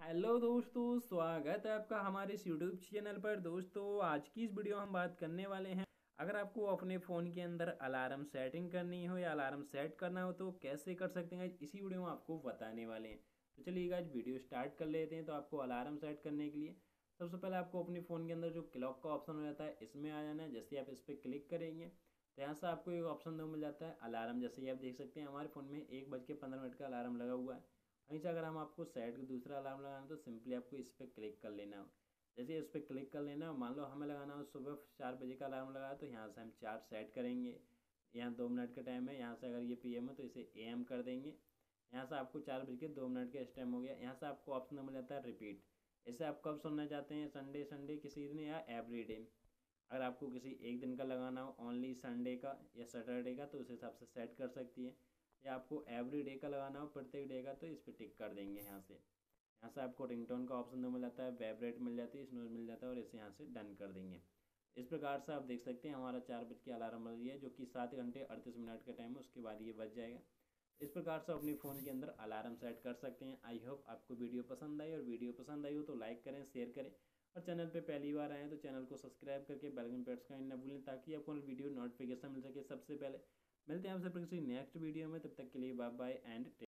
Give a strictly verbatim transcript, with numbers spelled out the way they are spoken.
Hello दोस्तों, स्वागत है आपका हमारे इस यूट्यूब चैनल पर। दोस्तों, आज की इस वीडियो हम बात करने वाले हैं, अगर आपको अपने फ़ोन के अंदर अलार्म सेटिंग करनी हो या अलार्म सेट करना हो तो कैसे कर सकते हैं, इसी वीडियो में आपको बताने वाले हैं। तो चलिए आज वीडियो स्टार्ट कर लेते हैं। तो आपको अलार्म सेट करने के लिए सबसे पहले आपको अपने फ़ोन के अंदर जो क्लॉक का ऑप्शन हो जाता है इसमें आ जाना है। जैसे आप इस पर क्लिक करेंगे तो यहाँ से आपको एक ऑप्शन दो मिल जाता है अलार्म। जैसे ही आप देख सकते हैं हमारे फ़ोन में एक बज के पंद्रह मिनट का अलार्म लगा हुआ है। वहीं से अगर हम आपको सेट दूसरा अलार्म लगाना तो सिंपली आपको इस पर क्लिक कर लेना हो। जैसे इस पर क्लिक कर लेना, मान लो हमें लगाना हो सुबह चार बजे का अलार्म लगाया तो यहाँ से हम चार सेट करेंगे। यहाँ दो मिनट का टाइम है, यहाँ से अगर ये पी एम है तो इसे ए एम कर देंगे। यहाँ से आपको चार बज के दो मिनट का इस टाइम हो गया। यहाँ से आपको ऑप्शन मिल जाता है रिपीट। इसे आप कब सुनना चाहते हैं, संडे संडे किसी दिन या एवरी डे। अगर आपको किसी एक दिन का लगाना हो, ओनली संडे का या सैटरडे का, तो उस हिसाब से सेट कर सकती है। या आपको एवरी डे का लगाना हो, प्रत्येक डे का, तो इस पर टिक कर देंगे। यहाँ से यहाँ से आपको रिंगटोन का ऑप्शन मिल जाता है, वाइब्रेट मिल जाती है, स्नूज मिल जाता है, और इसे यहाँ से डन कर देंगे। इस प्रकार से आप देख सकते हैं हमारा चार बज के अलार्म बज गया है, जो कि सात घंटे अड़तीस मिनट का टाइम है, उसके बाद ये बज जाएगा। इस प्रकार से अपने फ़ोन के अंदर अलार्म सेट कर सकते हैं। आई होप आपको वीडियो पसंद आई, और वीडियो पसंद आई हो तो लाइक करें, शेयर करें, और चैनल पे पहली बार आए हैं तो चैनल को सब्सक्राइब करके बेल आइकन प्रेस करना न भूलें, ताकि आपको वीडियो नोटिफिकेशन मिल सके सबसे पहले। मिलते हैं आपसे फिर किसी नेक्स्ट वीडियो में, तब तक के लिए बाय बाय एंड